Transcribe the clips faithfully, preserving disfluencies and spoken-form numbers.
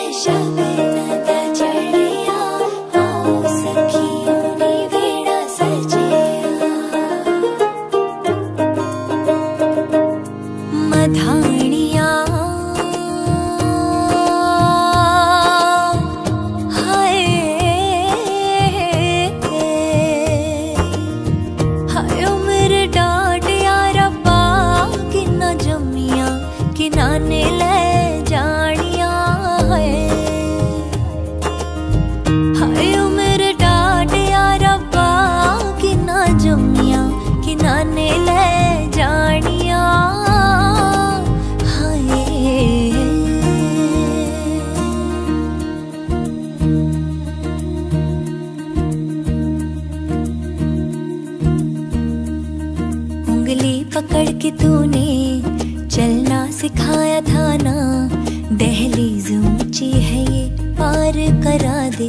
पकड़ के तूने चलना सिखाया था ना, दहलीज ऊंची है ये पार करा दे।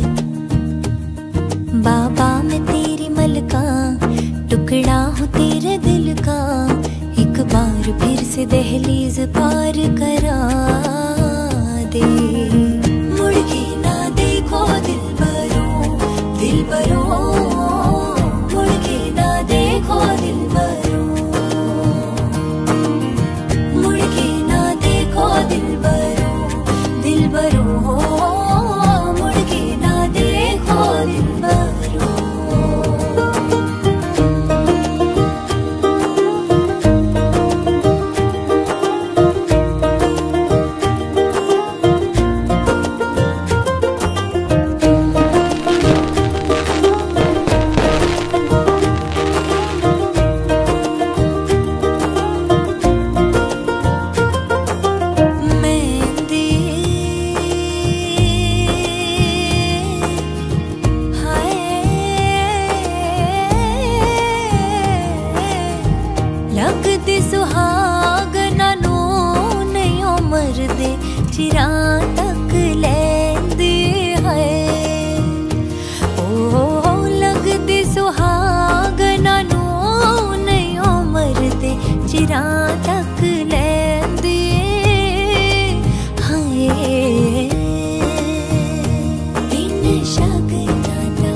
बाबा मैं तेरी मलका, टुकड़ा हूँ तेरे दिल का, एक बार फिर से दहलीज पार करा दे। मुड़ के ना देखो दिल बरो, दिल बरो, मुड़ के ना देखो दिल बरो, मुड़ के ना देखो दिल बरो, दिल बरो, मुड़ के ना देखो दिल बरो। लगदी सुहागना नू नहीं उमर दे चिरा तक लैंदी है। ओ लगदी सुहागना नू नहीं उमर दे चिरा तक लैंदी है। बिन शगना दा,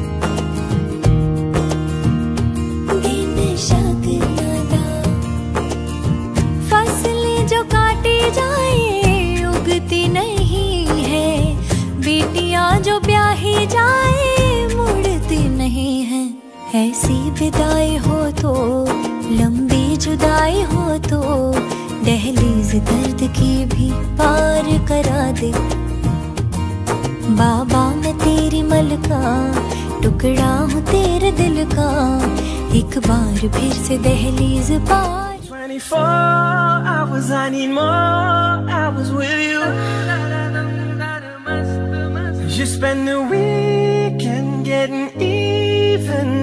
बिन शगना जो काटी जाए उगती नहीं है, बेटियां जो ब्याही जाए मुड़ती नहीं है। ऐसी विदाई हो तो, लंबी जुदाई हो तो, दहलीज दर्द की भी पार करा दे। बाबा मैं तेरी मलका, टुकड़ा हूँ तेरे दिल का, एक बार फिर से दहलीज पार। twenty-four hours, I need more hours with you. You spend the weekend getting even.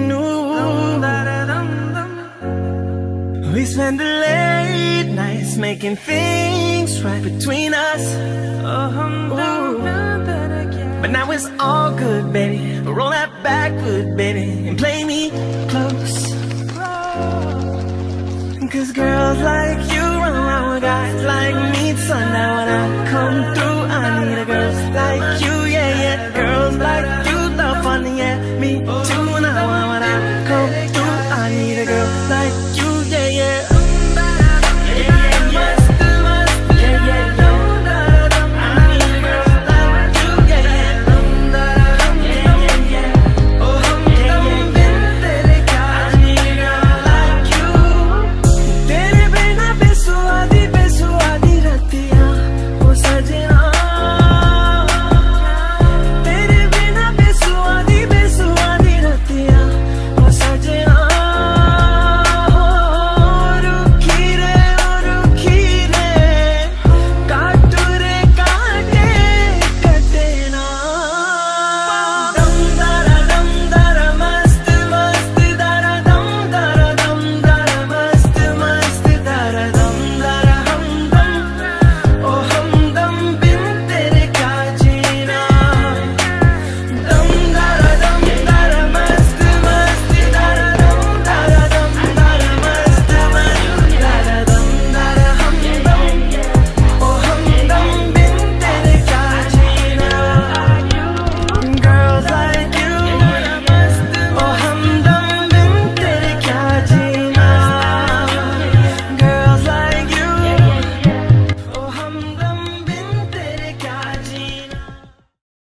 We spend the late nights making things right between us. Ooh. But now it's all good, baby. Roll that backward, baby, and play me close. Cause girls like you run around with guys like me, so now when I come through